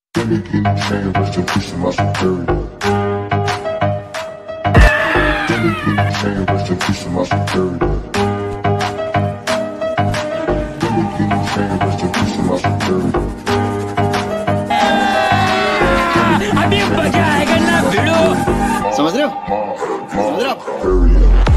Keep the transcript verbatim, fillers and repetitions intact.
Let me get a chain, rest in peace to my superior. Let me get a chain, rest in peace to my superior. Let me get a chain, rest in peace to my superior. अभी मजा आएगा ना भिड़ो समझ रहे हो समझ रहे हो